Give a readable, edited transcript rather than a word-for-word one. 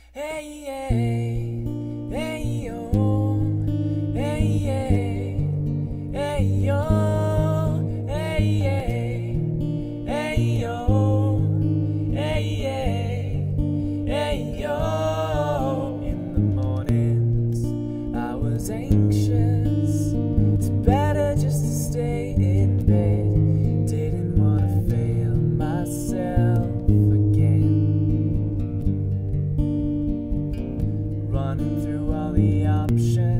Hey, hey, hey, yo, hey, hey, hey, yo, hey, hey, hey, yo, hey, hey, hey, yo. In the mornings, I was anxious. It's better just to stay in bed. Didn't want to fail myself again. Running through all the options.